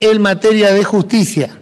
En materia de justicia,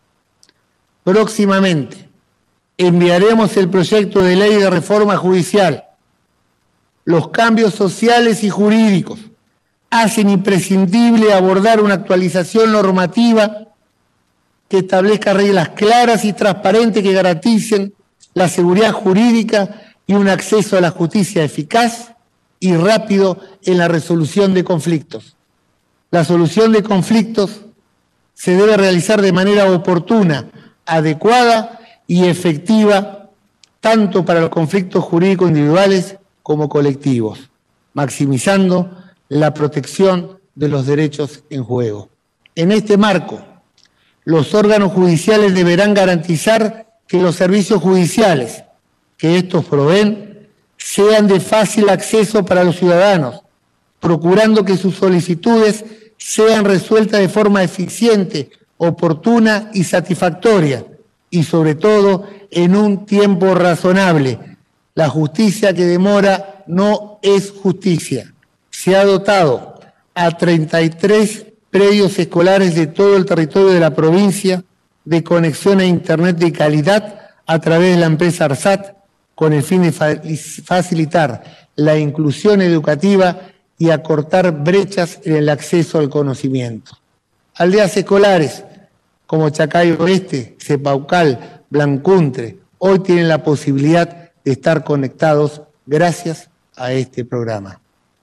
próximamente enviaremos el proyecto de ley de reforma judicial. Los cambios sociales y jurídicos hacen imprescindible abordar una actualización normativa que establezca reglas claras y transparentes que garanticen la seguridad jurídica y un acceso a la justicia eficaz y rápido en la resolución de conflictos. La solución de conflictos se debe realizar de manera oportuna, adecuada y efectiva, tanto para los conflictos jurídicos individuales como colectivos, maximizando la protección de los derechos en juego. En este marco, los órganos judiciales deberán garantizar que los servicios judiciales que estos proveen sean de fácil acceso para los ciudadanos, procurando que sus solicitudes sean resueltas de forma eficiente, oportuna y satisfactoria, y sobre todo en un tiempo razonable. La justicia que demora no es justicia. Se ha dotado a 33 predios escolares de todo el territorio de la provincia de conexión a Internet de calidad a través de la empresa ARSAT, con el fin de facilitar la inclusión educativa y acortar brechas en el acceso al conocimiento. Aldeas escolares como Chacay Oeste, Cepaucal, Blancuntre, hoy tienen la posibilidad de estar conectados gracias a este programa.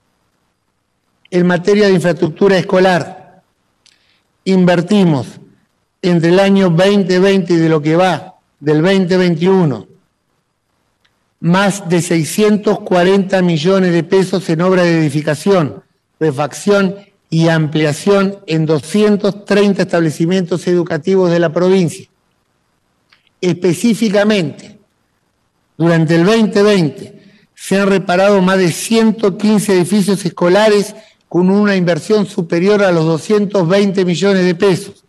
En materia de infraestructura escolar, invertimos entre el año 2020 y de lo que va del 2021 más de 640 millones de pesos en obras de edificación, refacción y ampliación en 230 establecimientos educativos de la provincia. Específicamente, durante el 2020 se han reparado más de 115 edificios escolares con una inversión superior a los 220 millones de pesos.